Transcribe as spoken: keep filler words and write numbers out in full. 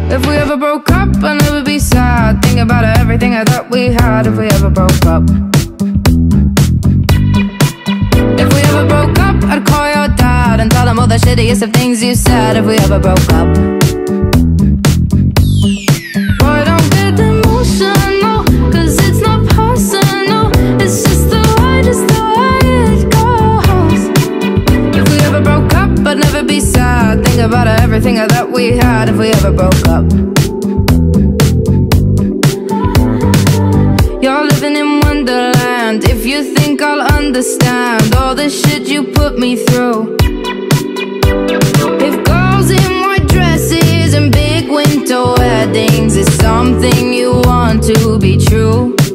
If we ever broke up, I'd never be sad. Think about everything I thought we had. If we ever broke up, if we ever broke up, I'd call your dad and tell him all the shittiest of things you said. If we ever broke up, boy, don't get emotional, cause it's not personal. It's just the way, just the way it goes. If we ever broke up, I'd never be sad. Think about everything I thought we had. If we ever broke up, you're living in Wonderland. If you think I'll understand all the shit you put me through. If girls in white dresses and big winter weddings is something you want to be true,